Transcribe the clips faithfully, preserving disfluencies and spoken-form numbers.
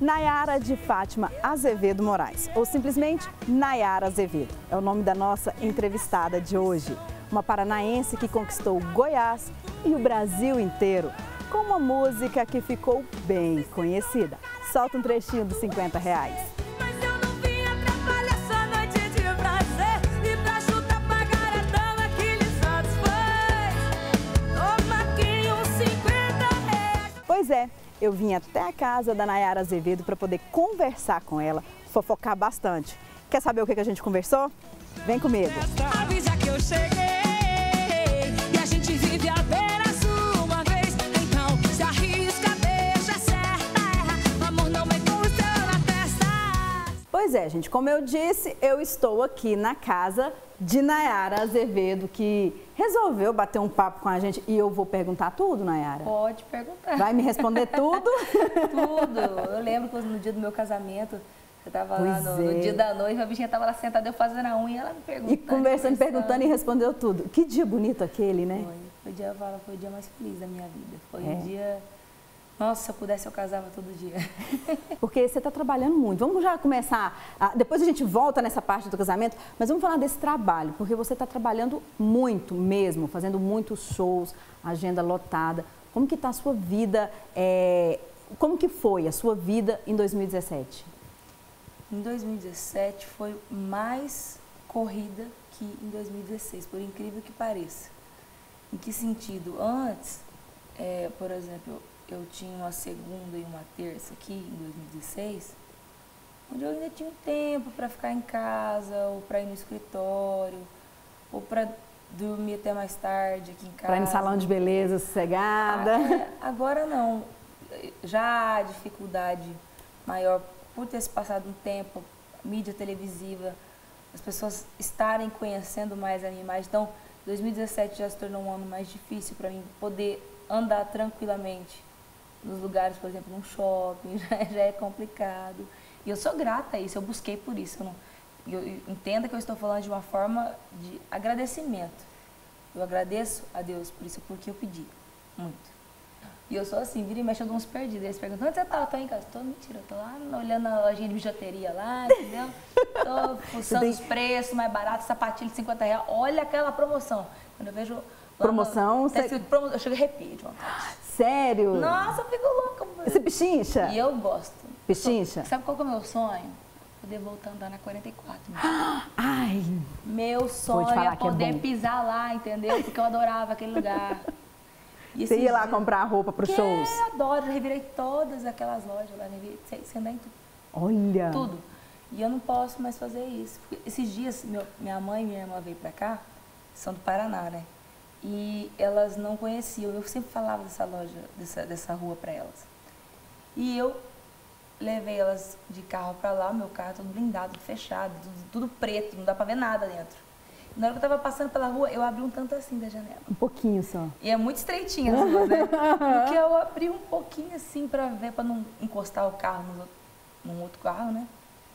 Nayara de Fátima Azevedo Moraes, ou simplesmente Nayara Azevedo. É o nome da nossa entrevistada de hoje. Uma paranaense que conquistou Goiás e o Brasil inteiro com uma música que ficou bem conhecida. Solta um trechinho dos cinquenta reais. Pois é, eu vim até a casa da Nayara Azevedo para poder conversar com ela, fofocar bastante. Quer saber o que a gente conversou? Vem comigo. Avisa que eu cheguei e a gente vive apenas uma vez. Então se arrisca, deixa certa, erra. Amor não me custa na testa. Pois é, gente, como eu disse, eu estou aqui na casa de Nayara Azevedo, que resolveu bater um papo com a gente. E eu vou perguntar tudo, Nayara? Pode perguntar. Vai me responder tudo? Tudo. Eu lembro que no dia do meu casamento, eu estava lá no, é. no dia da noiva, a bichinha estava lá sentada, eu fazendo a unha, ela me perguntando. E conversando, perguntando e respondeu tudo. Que dia bonito aquele, né? Foi. Foi o dia, eu falo, foi o dia mais feliz da minha vida. Foi É. um dia... Nossa, se eu pudesse, eu casava todo dia. Porque você está trabalhando muito. Vamos já começar, a, depois a gente volta nessa parte do casamento, mas vamos falar desse trabalho, porque você está trabalhando muito mesmo, fazendo muitos shows, agenda lotada. Como que está a sua vida, é, como que foi a sua vida em dois mil e dezessete? Em dois mil e dezessete foi mais corrida que em dois mil e dezesseis, por incrível que pareça. Em que sentido? Antes, é, por exemplo, eu tinha uma segunda e uma terça aqui em dois mil e dezesseis, onde eu ainda tinha um tempo para ficar em casa, ou para ir no escritório, ou para dormir até mais tarde aqui em casa. Para ir no salão de beleza sossegada. Ah, é, agora não. Já há dificuldade maior por ter se passado um tempo, mídia televisiva, as pessoas estarem conhecendo mais a minha imagem. Então, dois mil e dezessete já se tornou um ano mais difícil para mim poder andar tranquilamente nos lugares, por exemplo, num shopping, já, já é complicado. E eu sou grata a isso, eu busquei por isso. Eu, não, eu, eu entenda que eu estou falando de uma forma de agradecimento. Eu agradeço a Deus por isso, porque eu pedi muito. E eu sou assim, vira e mexe, eu dou uns perdidos. Eles perguntam, onde você tá? Eu tô em casa. Tô, mentira, eu tô lá olhando a lojinha de bijuteria lá, entendeu? Tô fuçando tem... os preços, mais barato, sapatilho de cinquenta reais. Olha aquela promoção. Quando eu vejo... Promoção? No, você... promo, eu chego a arrepio de vontade. Sério? Nossa, eu fico louca. Você pechincha? E eu gosto. Pechincha? Sabe qual que é o meu sonho? Poder voltar a andar na quarenta e quatro. Ai! Meu sonho é poder é pisar lá, entendeu? Porque eu adorava aquele lugar. E você ia lá dias... comprar roupa para os shows? Eu adoro, eu revirei todas aquelas lojas lá, você andar em tudo. Olha! Tudo. E eu não posso mais fazer isso. Porque esses dias, meu, minha mãe e minha irmã veio pra cá, são do Paraná, né? E elas não conheciam. Eu sempre falava dessa loja, dessa, dessa rua pra elas. E eu levei elas de carro pra lá, meu carro todo blindado, tudo fechado, tudo, tudo preto, não dá pra ver nada dentro. Na hora que eu tava passando pela rua, eu abri um tanto assim da janela. Um pouquinho só. E é muito estreitinha as ruas, né? Porque eu abri um pouquinho assim pra ver, pra não encostar o carro no, num outro carro, né?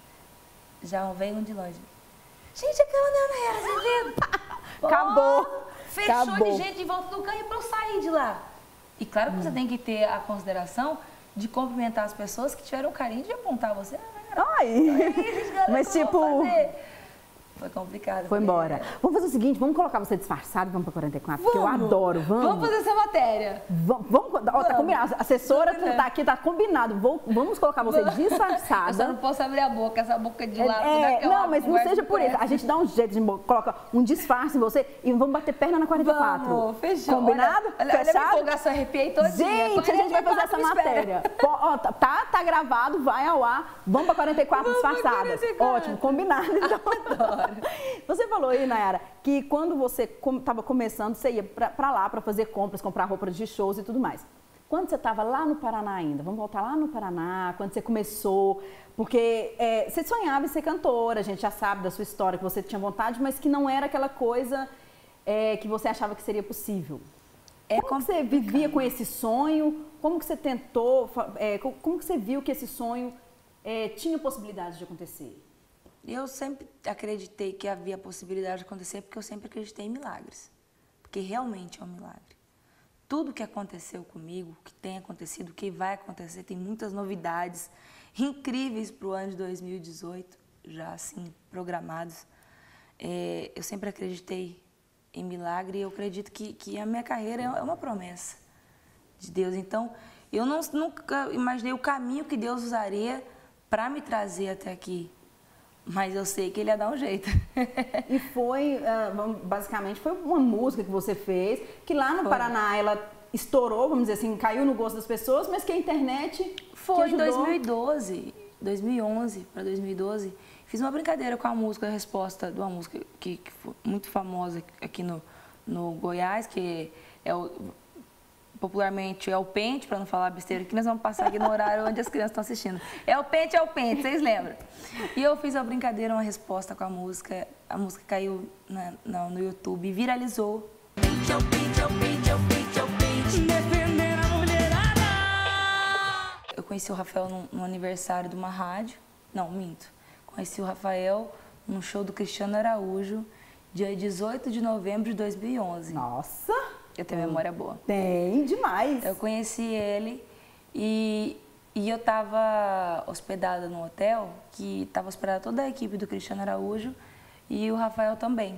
Já veio um de longe. Gente, aquela não é a Nayara Azevedo. Acabou. Fechou Acabou. de gente de volta do carro pra eu sair de lá. E claro que hum. você tem que ter a consideração de cumprimentar as pessoas que tiveram o carinho de apontar você. Ai! Aí, mas tipo... Foi complicado. Foi embora. Vamos fazer o seguinte, vamos colocar você disfarçado e vamos para quarenta e quatro, porque eu adoro. Vamos. Vamos fazer essa matéria. Vamos, vamos, ó, vamos. Tá combinado. A assessora vamos, tá aqui, tá combinado. Vou, vamos colocar você vamos. disfarçada. Eu só não posso abrir a boca, essa boca de lá. É, não, mas não seja por isso. A gente dá um jeito, a gente coloca um disfarce em você e vamos bater perna na quarenta e quatro. Vamos, fechou. Combinado? Olha, Fechado? olha a minha empolgação, arrepiei todinha. Gente, a gente vai fazer essa matéria. Ó, tá, tá gravado, vai ao ar. Vamos para quarenta e quatro disfarçadas. Ótimo, combinado. Então. Adoro. Você falou aí, Nayara, que quando você estava começando, você ia para lá para fazer compras, comprar roupas de shows e tudo mais. Quando você estava lá no Paraná ainda, vamos voltar lá no Paraná, quando você começou, porque é, você sonhava em ser cantora, a gente já sabe da sua história, que você tinha vontade, mas que não era aquela coisa é, que você achava que seria possível. É como que você vivia com esse sonho? Como que você tentou, é, como que você viu que esse sonho é, tinha possibilidade de acontecer? Eu sempre acreditei que havia possibilidade de acontecer porque eu sempre acreditei em milagres. Porque realmente é um milagre. tudo que aconteceu comigo, que tem acontecido, que vai acontecer, tem muitas novidades incríveis para o ano de dois mil e dezoito, já assim, programados. É, eu sempre acreditei em milagre e eu acredito que, que a minha carreira é uma promessa de Deus. Então, eu não, nunca imaginei o caminho que Deus usaria para me trazer até aqui. Mas eu sei que Ele ia dar um jeito. E foi, uh, basicamente, foi uma música que você fez, que lá no foi. Paraná ela estourou, vamos dizer assim, caiu no gosto das pessoas, mas que a internet foi em dois mil e doze, dois mil e onze para dois mil e doze. Fiz uma brincadeira com a música, a resposta de uma música que, que foi muito famosa aqui no, no Goiás, que é o, popularmente é o Pente, para não falar besteira, que nós vamos passar aqui no horário onde as crianças estão assistindo. É o Pente, é o Pente, vocês lembram? E eu fiz uma brincadeira, uma resposta com a música, a música caiu na, na, no YouTube e viralizou. Pente, é o Pente, é o Pente, é o Pente, é o Pente, defender a mulherada. Eu conheci o Rafael no, no aniversário de uma rádio, não, minto. Conheci o Rafael no show do Cristiano Araújo, dia dezoito de novembro de dois mil e onze. Nossa! Eu tenho memória boa. Tem, demais! Eu conheci ele e, e eu estava hospedada no hotel, que estava hospedada toda a equipe do Cristiano Araújo e o Rafael também.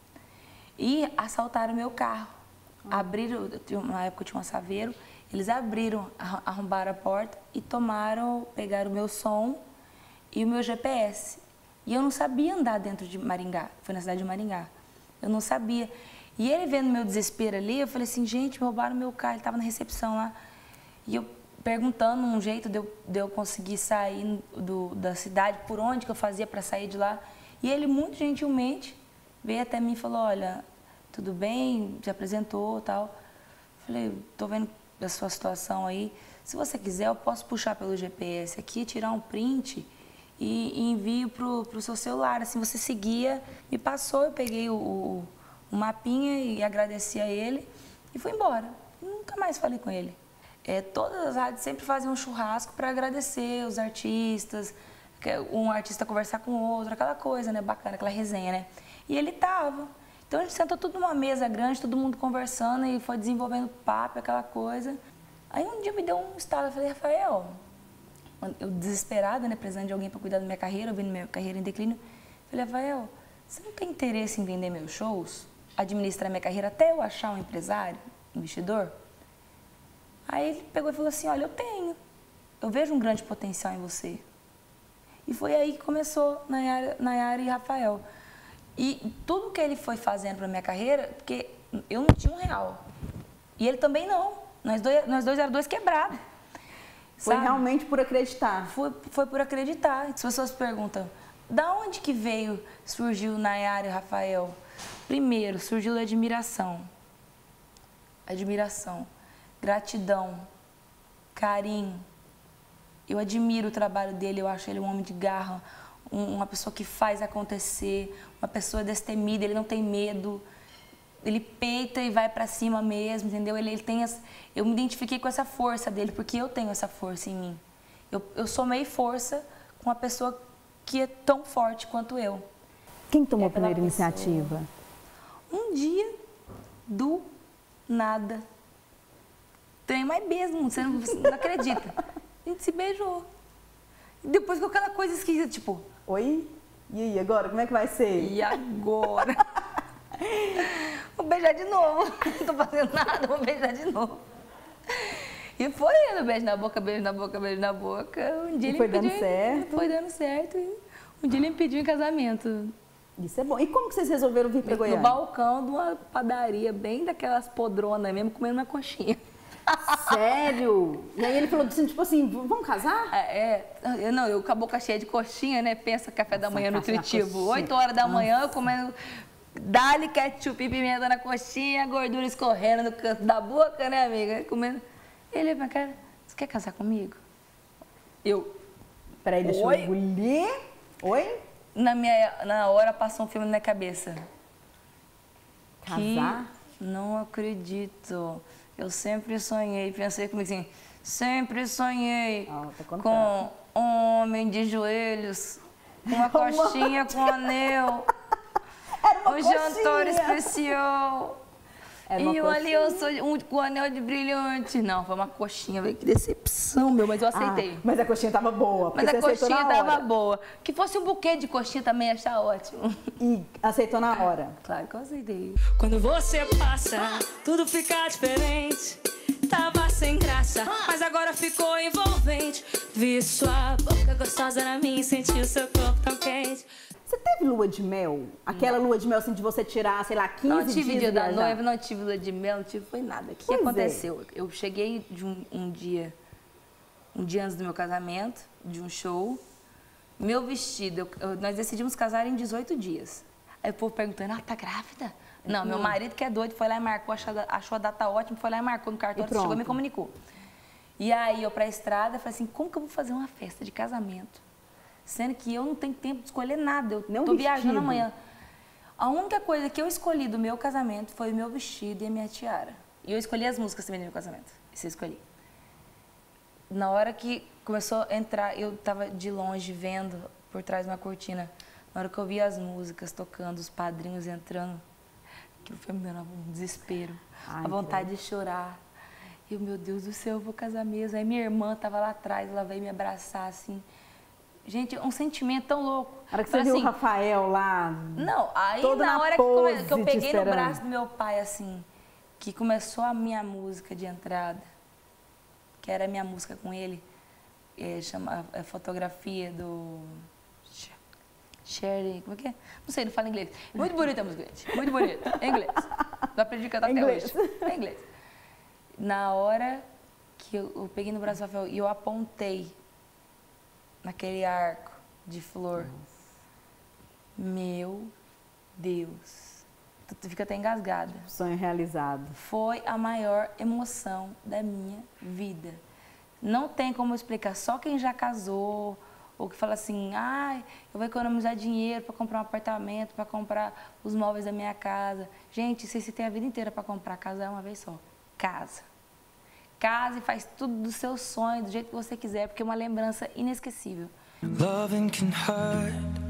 E assaltaram meu carro. Ah. Abriram, na época eu tinha um assaveiro, eles abriram, arrombaram a porta e tomaram, pegaram o meu som e o meu G P S. E eu não sabia andar dentro de Maringá, foi na cidade de Maringá. Eu não sabia. E ele vendo meu desespero ali, eu falei assim, gente, me roubaram meu carro, ele estava na recepção lá. E eu perguntando um jeito de eu, de eu conseguir sair do, da cidade, por onde que eu fazia para sair de lá. E ele, muito gentilmente, veio até mim e falou, olha, tudo bem, se apresentou e tal. Falei, tô vendo a sua situação aí, se você quiser eu posso puxar pelo G P S aqui, tirar um print e, e envio pro, pro seu celular. Assim, você seguia, me passou, eu peguei o, o, o mapinha e agradeci a ele e fui embora. Nunca mais falei com ele. É, todas as rádios sempre faziam um churrasco para agradecer os artistas, um artista conversar com o outro, aquela coisa, né, bacana, aquela resenha, né? E ele tava. Então a gente sentou tudo numa mesa grande, todo mundo conversando e foi desenvolvendo papo, aquela coisa. Aí um dia me deu um estalo, eu falei, Rafael, eu desesperada, né, precisando de alguém para cuidar da minha carreira, vendo minha carreira em declínio. Falei, Rafael, você não tem interesse em vender meus shows? Administrar minha carreira até eu achar um empresário, um investidor? Aí ele pegou e falou assim, olha, eu tenho, eu vejo um grande potencial em você. E foi aí que começou Nayara, Nayara e Rafael. E tudo que ele foi fazendo para minha carreira, porque eu não tinha um real. E ele também não. Nós dois, nós dois éramos dois quebrados. Foi sabe? Realmente por acreditar. Foi, foi por acreditar. As pessoas perguntam, da onde que veio, surgiu Nayara e Rafael? Primeiro, surgiu da admiração. Admiração. Gratidão, carinho. Eu admiro o trabalho dele, eu acho ele um homem de garra, um, uma pessoa que faz acontecer, uma pessoa destemida, ele não tem medo, ele peita e vai pra cima mesmo, entendeu? Ele, ele tem as, eu me identifiquei com essa força dele, porque eu tenho essa força em mim. Eu, eu somei força com uma pessoa que é tão forte quanto eu. Quem tomou é a primeira pessoa. iniciativa? Um dia, do nada. Trem mais mesmo, você não, você não acredita. A gente se beijou. E depois com aquela coisa esquisita, tipo... Oi? E aí, agora? Como é que vai ser? E agora? Vou beijar de novo. Não tô fazendo nada, vou beijar de novo. E foi indo, beijo na boca, beijo na boca, beijo na boca. Um dia e ele foi me pediu, dando certo? Foi dando certo. E um dia ele me pediu em casamento. Isso é bom. E como que vocês resolveram vir para Goiânia? No balcão de uma padaria, bem daquelas podronas mesmo, comendo uma coxinha. Sério? E aí ele falou assim, tipo assim, vamos casar? É, é, não, eu com a boca cheia de coxinha, né? Pensa café da manhã nutritivo. oito horas da manhã, eu comendo dali ketchup e pimenta na coxinha, gordura escorrendo no canto da boca, né, amiga? Comendo. Ele falou, cara, você quer casar comigo? Eu. Peraí, deixa Oi? eu engolir. Oi? Na, minha, na hora passou um filme na minha cabeça. Casar? Que não acredito. Eu sempre sonhei, pensei comigo assim, sempre sonhei oh, com um homem de joelhos, com uma coxinha com anel, Era uma um coxinha. jantar especial. Era uma E eu ali, coxinha. eu sou um com anel de brilhante. Não, foi uma coxinha, velho. Que decepção, meu, mas eu aceitei. Ah, mas a coxinha tava boa. mas porque a você aceitou coxinha na tava hora. boa. Que fosse um buquê de coxinha também ia achar ótimo. E aceitou na hora. Claro que eu aceitei. Quando você passa, tudo fica diferente. Tava sem graça, mas agora ficou envolvente. Vi sua boca gostosa na minha e senti o seu corpo tão quente. Você teve lua de mel? Aquela lua de mel assim de você tirar, sei lá, quinze Não dias tive e dia da viajar? noiva, não tive lua de mel, não tive foi nada. O que, que Pois é. aconteceu? Eu cheguei de um, um dia, um dia antes do meu casamento, de um show. Meu vestido, eu- eu- nós decidimos casar em dezoito dias. Aí o povo perguntando, ah, tá grávida? Não, meu marido que é doido foi lá e marcou, achou, a- achou a data ótima, foi lá e marcou no cartório, E pronto. chegou e me comunicou. E aí eu pra estrada, falei assim, como que eu vou fazer uma festa de casamento? Sendo que eu não tenho tempo de escolher nada, eu Nem um tô viajando vestido. amanhã. A única coisa que eu escolhi do meu casamento foi o meu vestido e a minha tiara. E eu escolhi as músicas também do meu casamento. Isso eu escolhi. Na hora que começou a entrar, eu tava de longe vendo por trás de uma cortina. Na hora que eu vi as músicas tocando, os padrinhos entrando, aquilo foi me dando um desespero, Ai, a vontade de chorar. E eu, meu Deus do céu, eu vou casar mesmo. Aí minha irmã tava lá atrás, ela veio me abraçar assim. Gente, um sentimento tão louco. Na hora que você Mas, viu assim, o Rafael lá, não, aí Toda na na hora que, come- pose que eu te peguei no esperando. braço do meu pai, assim, que começou a minha música de entrada, que era a minha música com ele, é, chama é, fotografia do Sherry, como é que é? Não sei, não falo inglês. Muito bonita a música, gente, muito bonita, em inglês. Não aprendi a cantar Em até inglês. hoje, em inglês. Na hora que eu, eu peguei no braço do Rafael e eu apontei naquele arco de flor, meu Deus, tu, tu fica até engasgada. sonho realizado. Foi a maior emoção da minha vida. Não tem como explicar, só quem já casou, ou que fala assim, ai, eu vou economizar dinheiro para comprar um apartamento, para comprar os móveis da minha casa. Gente, se você tem a vida inteira para comprar casa, é uma vez só. Casa. Casa e faz tudo do seu sonho, do jeito que você quiser, porque é uma lembrança inesquecível. Loving can hurt.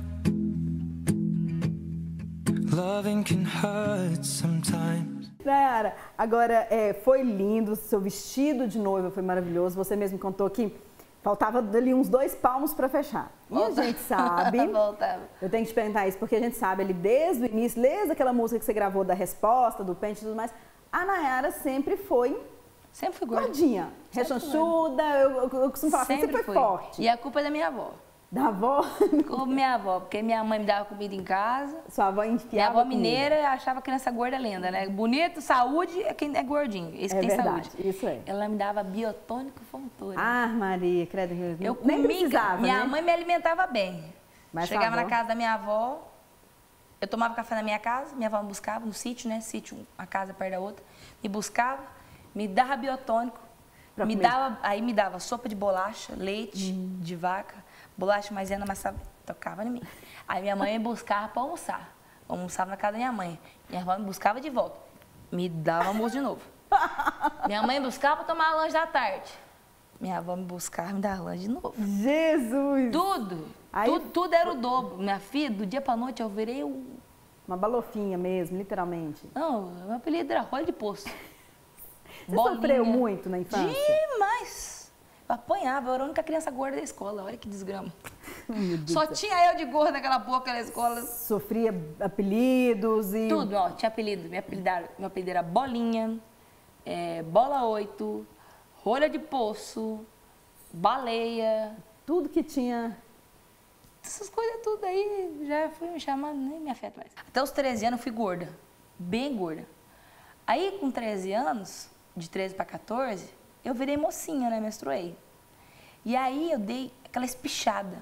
Loving can hurt sometimes. Nayara, agora é, foi lindo, seu vestido de noiva foi maravilhoso. Você mesmo contou que faltava ali uns dois palmos para fechar. E Volta. a gente sabe, Voltava. eu tenho que te perguntar isso, porque a gente sabe ali desde o início, desde aquela música que você gravou da resposta, do pente e tudo mais, a Nayara sempre foi Sempre fui gorda. gordinha, rechonchuda, eu, eu, eu costumo falar assim, sempre foi fui. forte. E a culpa é da minha avó. Da avó, Culpa minha avó, porque minha mãe me dava comida em casa. sua avó Minha enfiava avó comida. mineira achava criança gorda lenda, né? Bonito, saúde é quem é gordinho. Esse É que tem verdade, saúde. isso é. Ela me dava biotônico fontura. Ah, Maria, credo. Eu nem comia, precisava, minha né? mãe me alimentava bem. Mas Chegava sua na avó? casa da minha avó, eu tomava café na minha casa, minha avó me buscava no sítio, né? Sítio, uma casa perto da outra. Me buscava, me dava biotônico, Pra me comer. dava, aí me dava sopa de bolacha, leite Hum. de vaca, bolacha maisena, mas sabe, tocava em mim. Aí minha mãe me buscava para almoçar. Eu almoçava na casa da minha mãe. Minha avó me buscava de volta. Me dava almoço de novo. Minha mãe me buscava para tomar lanche da tarde. Minha avó me buscava e me dava lanche de novo. Jesus! Tudo. Aí- Tudo, tudo era o dobro. Minha filha, do dia pra noite eu virei o... Uma balofinha mesmo, literalmente. Não, meu apelido era rolha de poço. Você sofreu muito na infância? Demais. Eu apanhava, eu era a única criança gorda da escola. Olha que desgrama. Meu Deus Só do céu. tinha eu de gorda naquela boca na escola. Sofria apelidos e... Tudo, ó, tinha apelido. Meu apelido era, meu apelido era Bolinha, é, Bola oito, Rolha de Poço, Baleia. Tudo que tinha... Essas coisas tudo aí já fui me chamando, nem me afeta mais. Até os treze anos eu fui gorda, bem gorda. Aí com treze anos, de treze para quatorze, eu virei mocinha, né, menstruei. E aí eu dei aquela espichada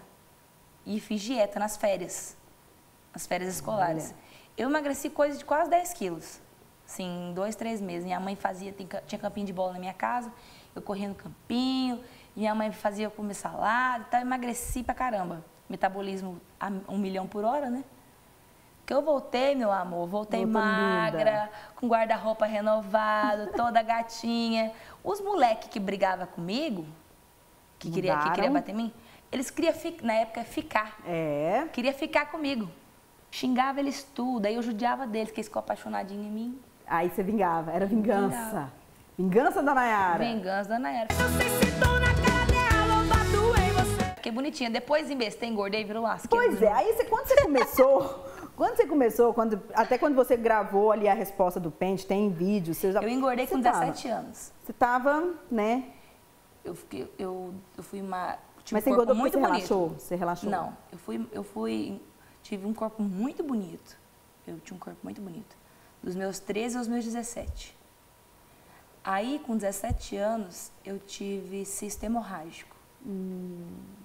e fiz dieta nas férias, nas férias escolares. Olha. Eu emagreci coisa de quase dez quilos, assim, em dois, três meses. Minha mãe fazia, tinha campinho de bola na minha casa, eu corria no campinho, minha mãe fazia eu comer salada e tal, emagreci pra caramba. Metabolismo a um milhão por hora, né? Que eu voltei, meu amor, voltei Voltou magra, linda. com guarda-roupa renovado, toda gatinha. Os moleques que brigavam comigo, que queria, que Mudaram. queria bater em mim, eles queriam, fi- na época, ficar. É... Queria ficar comigo. Xingava eles tudo, aí eu judiava deles, que eles ficam apaixonadinhos em mim. Aí você vingava, era vingança. Vingava. Vingança da Nayara. Vingança da Nayara. Você sentou na cara dela, eu tatuei você. Fiquei bonitinha. Depois investei, engordei, virou lasca. Pois é, aí você, quando você começou, quando você começou, quando, até quando você gravou ali a resposta do pente, tem vídeo, você já... Eu engordei você com tava- dezessete anos. Você tava, né? Eu, fiquei, eu, eu fui uma... Tive Mas você um corpo engordou porque muito você bonito. relaxou? Você relaxou? Não, eu fui, eu fui... Tive um corpo muito bonito. Eu tinha um corpo muito bonito. Dos meus treze aos meus dezessete. Aí, com dezessete anos, eu tive cisto hemorrágico. Hum.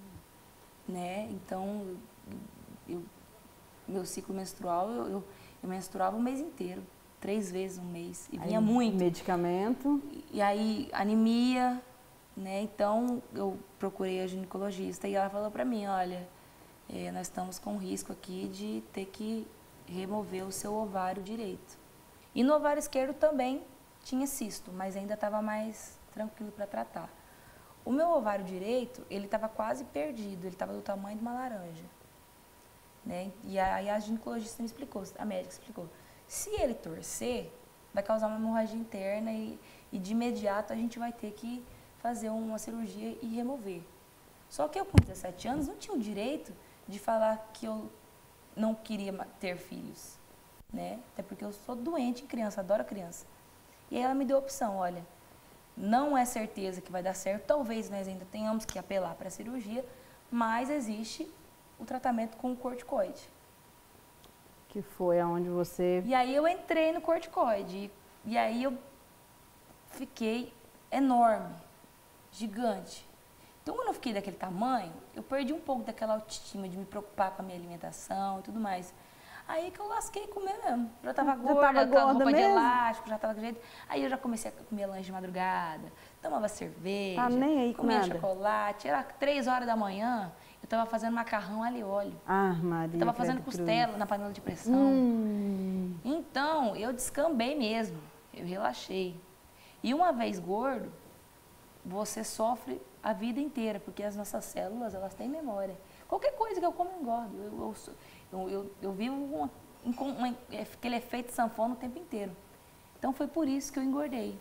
Né? Então, eu, meu ciclo menstrual, eu, eu, eu menstruava o mês inteiro. Três vezes no mês. E vinha Aí, muito. Medicamento. E aí, anemia, né? Então, eu procurei a ginecologista e ela falou pra mim, olha, eh, nós estamos com risco aqui de ter que remover o seu ovário direito. E no ovário esquerdo também tinha cisto, mas ainda estava mais tranquilo para tratar. O meu ovário direito, ele estava quase perdido, ele estava do tamanho de uma laranja. Né? E aí a ginecologista me explicou, a médica explicou, se ele torcer, vai causar uma hemorragia interna e, e de imediato a gente vai ter que fazer uma cirurgia e remover. Só que eu com dezessete anos não tinha o direito de falar que eu não queria ma- ter filhos, né? Até porque eu sou doente em criança, adoro criança. E aí ela me deu a opção, olha, não é certeza que vai dar certo, talvez nós ainda tenhamos que apelar para a cirurgia, mas existe o tratamento com o corticoide. Que foi aonde você... E aí eu entrei no corticoide. E, e aí eu fiquei enorme, gigante. Então, quando eu fiquei daquele tamanho, eu perdi um pouco daquela autoestima de me preocupar com a minha alimentação e tudo mais. Aí que eu lasquei comer mesmo. Já tava Já gorda, tava com a gorda roupa de mesmo? elástico, já tava com jeito. Aí eu já comecei a comer lanche de madrugada, tomava cerveja, Tá nem aí com comia nada. chocolate. Era três horas da manhã, eu tava fazendo macarrão alho e óleo. Ah, Maria. Eu tava fazendo credo costela cruz. na panela de pressão. Hum. Então, eu descambei mesmo, eu relaxei. E uma vez gordo, você sofre a vida inteira, porque as nossas células, elas têm memória. Qualquer coisa que eu como, eu engordo. Eu, eu, sou- eu, eu, eu vivo uma, um- uma- aquele efeito sanfona o tempo inteiro. Então, foi por isso que eu engordei.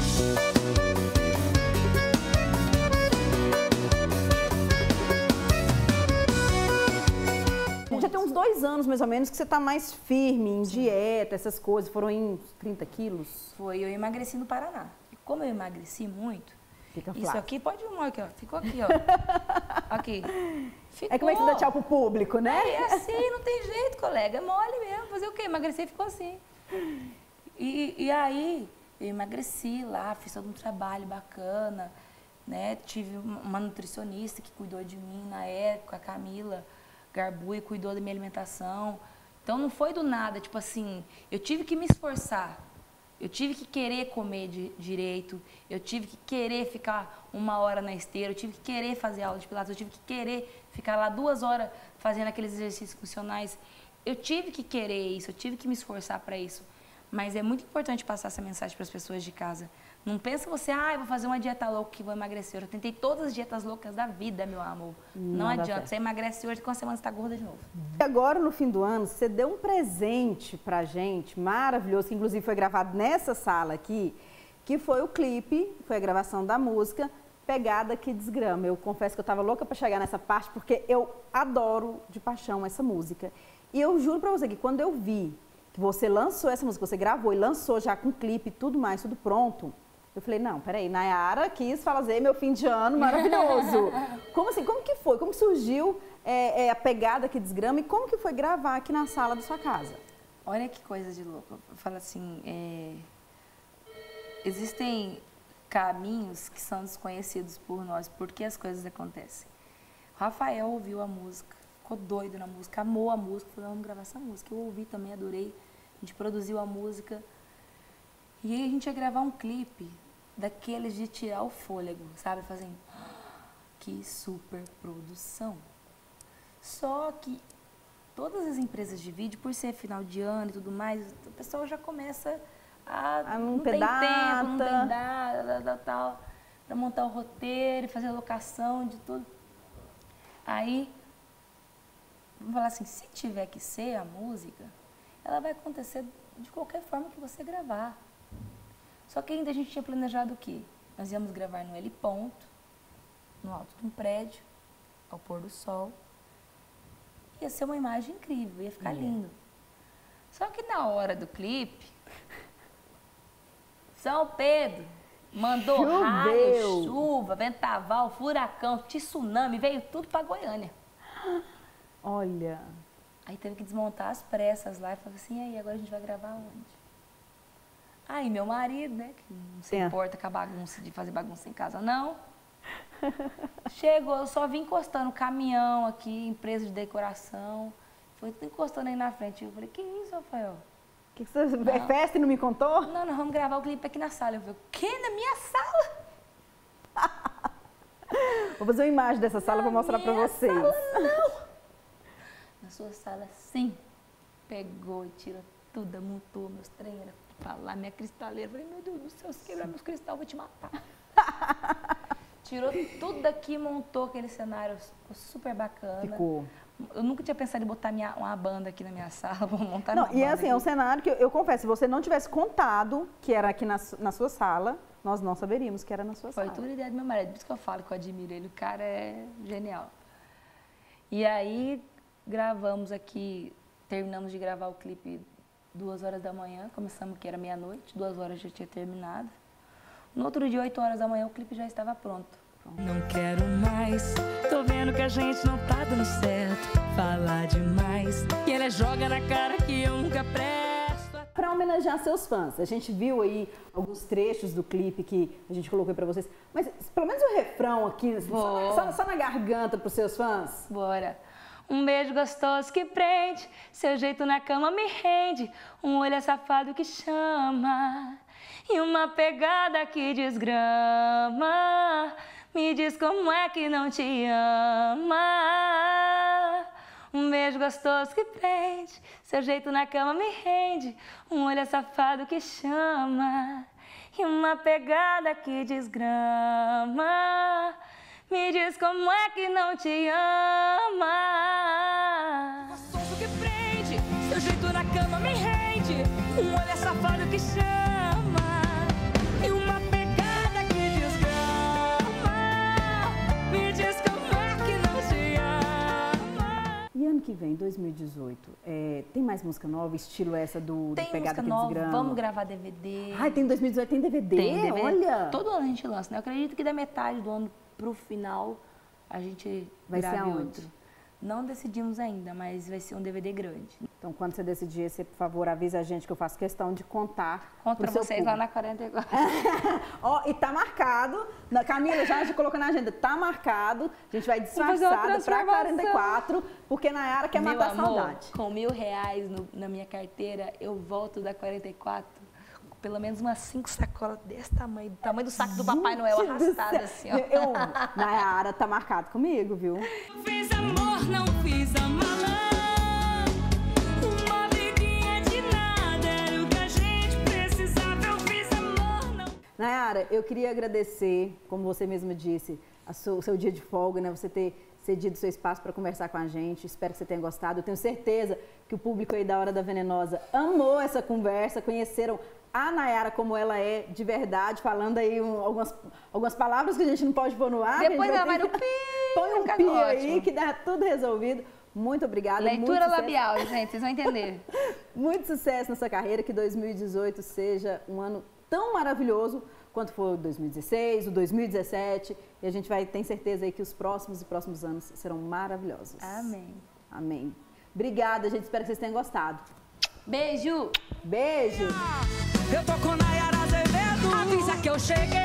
Já tem uns dois anos, mais ou menos, que você tá mais firme em dieta, essas coisas. Foram em uns trinta quilos? Foi, eu emagreci no Paraná. E como eu emagreci muito, Fica isso flácido. aqui, pode ir aqui, ó. Ficou aqui, ó. Aqui. Ficou. É como é que você dá tchau pro público, né? É assim, não tem jeito, colega. É mole mesmo. Fazer o quê? Emagrecer ficou assim. E, e aí, eu emagreci lá, fiz todo um trabalho bacana, né? Tive uma uma nutricionista que cuidou de mim na época, a Camila Garbui, cuidou da minha alimentação. Então, não foi do nada, tipo assim, eu tive que me esforçar. Eu tive que querer comer de, direito, eu tive que querer ficar uma hora na esteira, eu tive que querer fazer aula de pilates, eu tive que querer ficar lá duas horas fazendo aqueles exercícios funcionais. Eu tive que querer isso, eu tive que me esforçar para isso. Mas é muito importante passar essa mensagem para as pessoas de casa. Não pensa você, ah, eu vou fazer uma dieta louca que vou emagrecer. Eu tentei todas as dietas loucas da vida, meu amor. Não, Não dá adianta, certo. você emagrece hoje, com a semana você está gorda de novo. E agora, no fim do ano, você deu um presente pra gente, maravilhoso, que inclusive foi gravado nessa sala aqui, que foi o clipe, foi a gravação da música Pegada que Desgrama. Eu confesso que eu tava louca pra chegar nessa parte, porque eu adoro de paixão essa música. E eu juro pra você que quando eu vi que você lançou essa música, você gravou e lançou já com clipe e tudo mais, tudo pronto, eu falei, não, peraí, Nayara quis fazer meu fim de ano maravilhoso. Como assim, como que foi? Como que surgiu é, é, a Pegada que Desgrama e como que foi gravar aqui na sala da sua casa? Olha que coisa de louco. Eu falo assim, é, existem caminhos que são desconhecidos por nós, porque as coisas acontecem. O Rafael ouviu a música, ficou doido na música, amou a música, falou, vamos gravar essa música. Eu ouvi também, adorei. A gente produziu a música. E aí a gente ia gravar um clipe daqueles de tirar o fôlego, sabe? Fazendo, que super produção. Só que todas as empresas de vídeo, por ser final de ano e tudo mais, o pessoal já começa a... Ah, não não tem tem tempo, data. não tem data, tal, tal, para montar o roteiro e fazer a locação de tudo. Aí, vamos falar assim, se tiver que ser a música, ela vai acontecer de qualquer forma que você gravar. Só que ainda a gente tinha planejado o quê? Nós íamos gravar no heliponto, no alto de um prédio, ao pôr do sol. Ia ser uma imagem incrível, ia ficar lindo. Só que na hora do clipe, São Pedro mandou Choveu. raio, chuva, vendaval, furacão, tsunami, veio tudo para Goiânia. Olha. Aí teve que desmontar as pressas lá e falou assim, e aí, agora a gente vai gravar onde? Aí meu marido, né, que não se É. importa com a bagunça, de fazer bagunça em casa, não. Chegou, eu só vim encostando caminhão aqui, empresa de decoração. Foi tudo encostando aí na frente. Eu falei, que isso, Rafael? Que que você é festa e não me contou? Não, nós vamos gravar o clipe aqui na sala. Eu falei, o quê? Na minha sala? Vou fazer uma imagem dessa sala para mostrar para minha vocês. Sala, não. Na sua sala, sim. Pegou e tirou tudo, montou meus trem, era pra lá, minha cristaleira. Eu falei, meu Deus do céu, se quebrar meus cristais, eu vou te matar. Tirou tudo daqui, montou aquele cenário, ficou super bacana. Ficou. Eu nunca tinha pensado em botar minha, uma banda aqui na minha sala, vou montar Não, uma e banda assim, é um aqui. cenário que eu, eu confesso, se você não tivesse contado que era aqui na, su- na sua sala, nós não saberíamos que era na sua Foi sala. tudo ideia do meu marido, por isso que eu falo que eu admiro ele, o cara é genial. E aí, gravamos aqui, terminamos de gravar o clipe duas horas da manhã, começamos que era meia-noite, duas horas já tinha terminado. No outro dia, oito horas da manhã, o clipe já estava pronto. Não quero mais, tô vendo que a gente não tá dando certo. Falar demais, e ela joga na cara que eu nunca presto. Para homenagear seus fãs, a gente viu aí alguns trechos do clipe que a gente colocou aí para vocês, mas pelo menos o refrão aqui, assim, só, só- só na garganta para os seus fãs. Bora. Um beijo gostoso que prende, seu jeito na cama me rende, um olhar safado que chama, e uma pegada que desgrama. Me diz como é que não te ama. Um beijo gostoso que prende, seu jeito na cama me rende, um olhar safado que chama, e uma pegada que desgrama. Me diz como é que não te ama. Gostoso que prende, seu jeito na cama me rende, um olhar safado que chama, e uma pegada que desgrama. Me diz como é que não te ama. E ano que vem, dois mil e dezoito, é, tem mais música nova, estilo essa do, do Tem Pegada música que nova, Desgrama? vamos gravar D V D. Ai, tem dois mil e dezoito, tem D V D? Tem D V D. Olha! Todo ano a gente lança, né? Eu acredito que da metade do ano pro final a gente Vai ser grave aonde? outro. Não decidimos ainda, mas vai ser um D V D grande. Então, quando você decidir, você, por favor, avisa a gente que eu faço questão de contar Conto pro pra seu vocês lá público. na quarenta e quatro. Ó, e tá marcado. Na, Camila, já, já colocou na agenda, tá marcado. A gente vai fazer uma disfarçada pra transformação. quarenta e quatro, porque Nayara quer Meu matar a amor, saudade. com mil reais no- na minha carteira, eu volto da quarenta e quatro com pelo menos umas cinco sacolas desse tamanho, do tamanho do saco do Papai Noel Gente do arrastado céu. assim, ó. Eu, Nayara, tá marcado comigo, viu? Não fiz amor, não fiz amalão. Uma briguinha de nada era o que a gente precisava. Eu fiz amor, não. Nayara, eu queria agradecer, como você mesma disse, a seu- o seu dia de folga, né? Você ter cedido seu espaço para conversar com a gente. Espero que você tenha gostado. Eu tenho certeza que o público aí da Hora da Venenosa amou essa conversa, conheceram a Nayara como ela é de verdade, falando aí um- algumas, algumas palavras que a gente não pode pôr no ar. que a gente Depois ela ter vai no que- pi, Põe um fica pi aí ótimo. que dá tudo resolvido. Muito obrigada. muito Leitura sucesso. labial, gente, vocês vão entender. Muito sucesso nessa carreira, que dois mil e dezoito seja um ano tão maravilhoso quanto foi o dois mil e dezesseis, o dois mil e dezessete, e a gente vai ter certeza aí que os próximos e próximos anos serão maravilhosos. Amém. Amém. Obrigada, gente, espero que vocês tenham gostado. Beijo! Beijo! Eu tô com Nayara Azevedo. Avisa que eu cheguei.